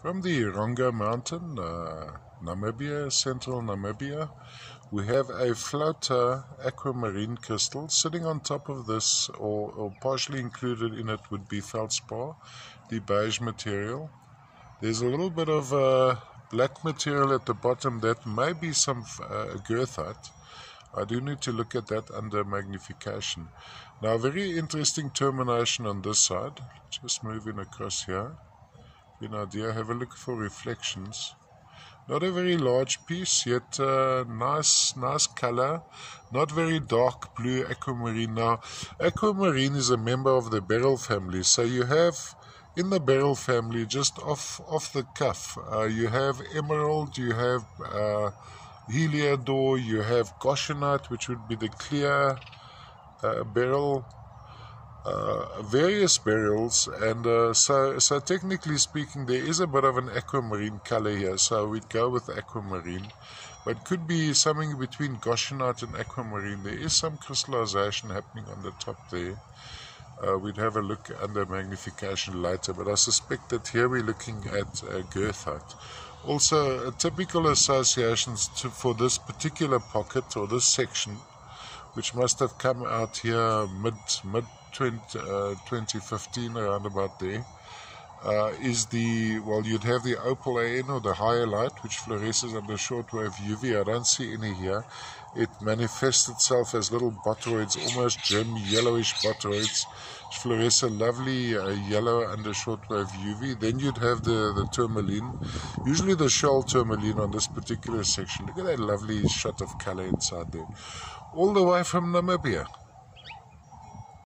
From the Ronga Mountain, Namibia, central Namibia, we have a floater aquamarine crystal. Sitting on top of this, or partially included in it, would be feldspar, the beige material. There's a little bit of black material at the bottom that may be some goethite. I do need to look at that under magnification. Now, very interesting termination on this side. Just moving across here. An idea, have a look for reflections. Not a very large piece, yet nice color. Not very dark blue aquamarine. Now, aquamarine is a member of the beryl family. So you have in the beryl family, just off the cuff, you have emerald, you have heliodor, you have goshenite, which would be the clear beryl. Various beryls, and so technically speaking, there is a bit of an aquamarine color here, so we'd go with aquamarine, but could be something between goshenite and aquamarine. There is some crystallization happening on the top there. We'd have a look under magnification later, but I suspect that here we're looking at goethite. Also, typical associations for this particular pocket or this section, which must have come out here mid 2015, around about there, is you'd have the opal AN or the hyalite, which fluoresces under shortwave UV. I don't see any here. It manifests itself as little boteroids, almost gem yellowish boteroids, which fluoresce a lovely yellow under shortwave UV. Then you'd have the tourmaline, usually the shell tourmaline on this particular section. Look at that lovely shot of color inside there. All the way from Namibia.